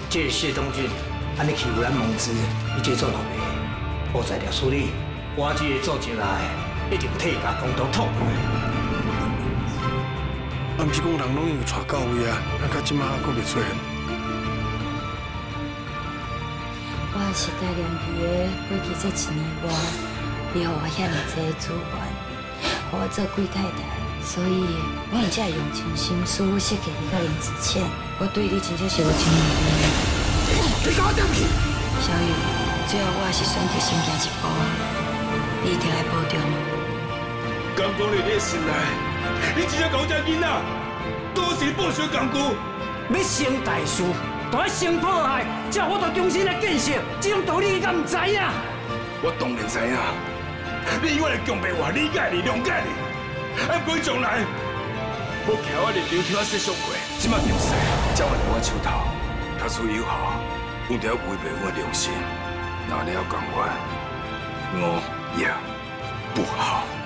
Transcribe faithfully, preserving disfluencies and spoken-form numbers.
这个谢东俊安尼欺负咱蒙子，伊这做老爸，我在了处理，我这个做起来一定替家公道讨回来。 啊，毋是讲人拢已经带到位啊，啊，到即马还阁未出现。 我是带良皮的，过去这一年外，你予我遐尼济资源，予我做贵太太，所以我才会用尽心思设计你甲林子倩。我对你真正是有情有义。 你搞我点去！ 小雨，最后我还是选择先行一步，你一定要保重。 刚讲你的心内，你真正搞这囡仔，都是报仇功夫。 要成大事，就要先迫害，才有法度重新来建设。这种道理你敢唔知影？ 我当然知影，你以我的强爸我理解你、谅解你，啊，不过从来无徛我立场，听我说上过，即马强势，才会在我手头，他处友好，有条违背我的良心，那你要讲我，我也不好。